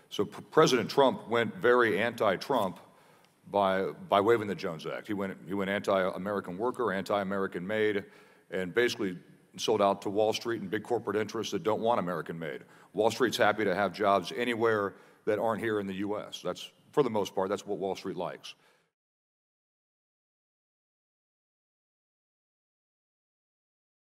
So President Trump went very anti-Trump by waiving the Jones Act. He went anti-American worker, anti-American made, and basically sold out to Wall Street and big corporate interests that don't want American made. Wall Street's happy to have jobs anywhere that aren't here in the U.S. That's, for the most part, that's what Wall Street likes.